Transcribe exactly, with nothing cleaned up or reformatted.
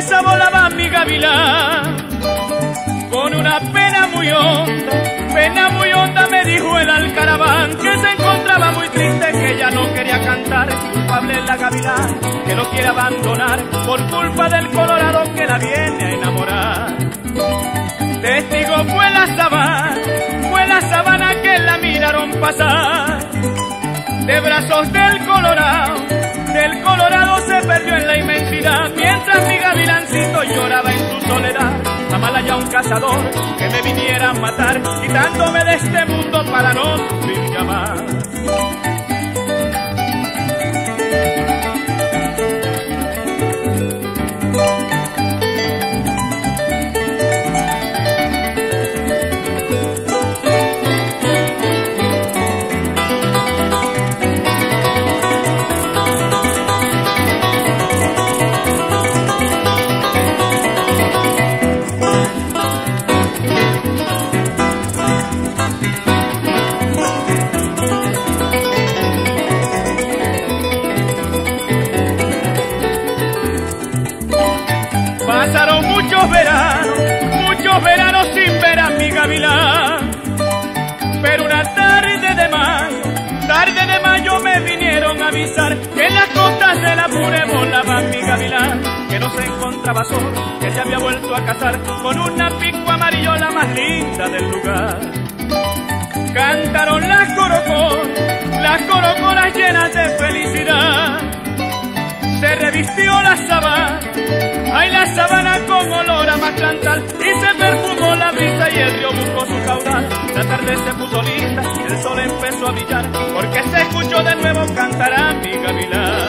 cabeza volaba mi gavilán. Con una pena muy honda, pena muy honda me dijo el alcaraván, que se encontraba muy triste, que ya no quería cantar. Culpable la gavilán, que lo quiere abandonar por culpa del colorado que la viene a enamorar. Testigo fue la sabana, fue la sabana que la miraron pasar. De brazos del colorado, del colorado se perdió en la inmensidad, mientras mi gavilancito lloraba en su soledad. Amala ya un cazador que me viniera a matar, quitándome de este mundo para no sufrir ya más. Pasaron muchos veranos, muchos veranos sin ver a mi gavilán. Pero una tarde de mayo, tarde de mayo me vinieron a avisar que en las costas del Apure volaba mi gavilán, que no se encontraba solo, que se había vuelto a casar con una picua amarillo, la más linda del lugar. Cantaron las corocoras, las corocoras llenas de felicidad. Se revistió la sabana, ay la sabana con olor a maclantal, y se perfumó la brisa y el río buscó su caudal. La tarde se puso linda, el sol empezó a brillar, porque se escuchó de nuevo cantar a mi gavilán.